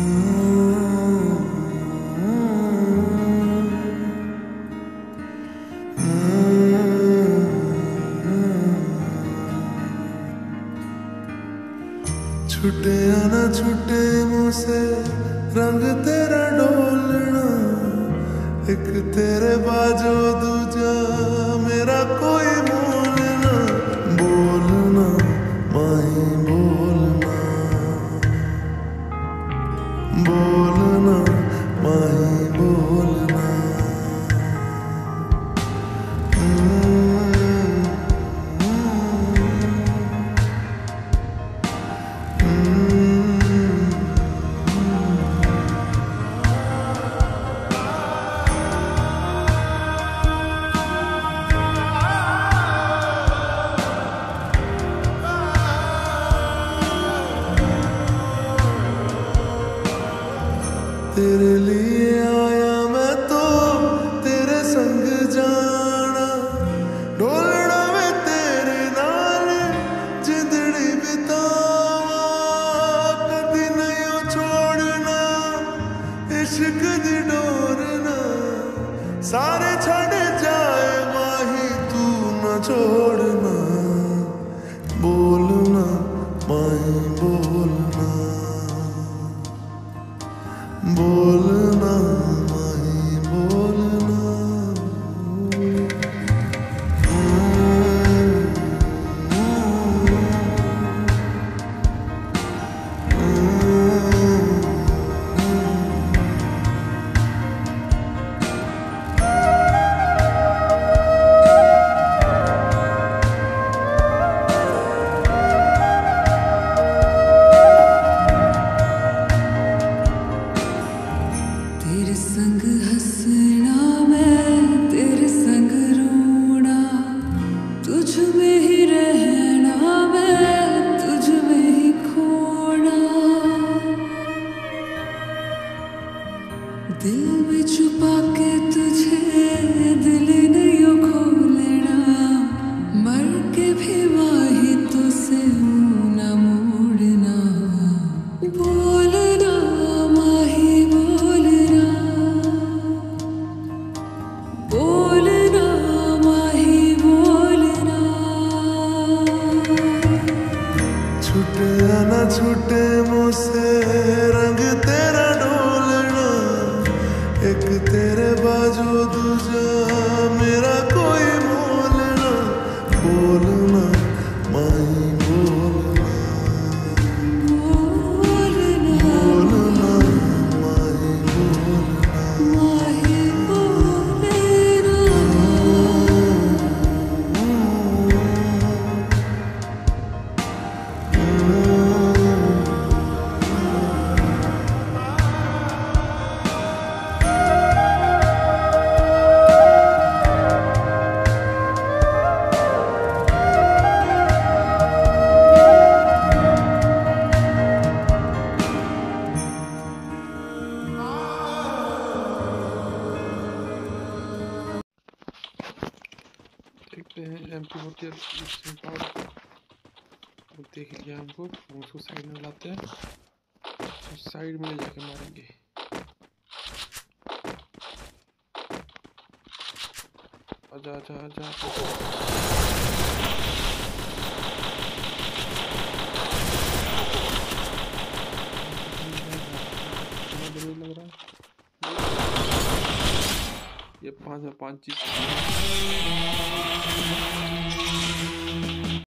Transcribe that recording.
छुटे या ना छुटे मुँह से रंग तेरा डोलना, एक तेरे बाजो दूजा मेरा कोई मोल ना। बोलना माही बोलना, बोलना माही बोलना। तेरे लिए आया मैं तो तेरे संग जाना, ढोलना मैं तेरे नाल जिंदड़ी बितावा। कदी नहीं छोड़ना इश्क दी डोरना, सारे छड़ जाए माही तू न छोड़ना। बोलना माही बोलना, बोलना माही बोलना। तेरे संग हंसना मैं तेरे संग रोना, तुझ में ही रहना मैं तुझ में ही खोना। दिल में छुपा के तुझे दिल नहीं खोलना, मर के भी माही तुझसे मुँह न मोड़ना। बोलना माही बोलना, बोलना माही बोलना। छूटे या ना छूटे मुझसे रंग तेरा डोलना, एक तेरे बाजू दूजा मेरा कोई मोल ना। बोलना माही बोलना, बोलना माही बोलना। माही बोलना, देखते हैं MP40 पावर देख लिया हमको। उसको साइड में लाते हैं, तो साइड में ले जाके मारेंगे। आजा आजा आजा, लग रहा है ये 5 में 5 चीज।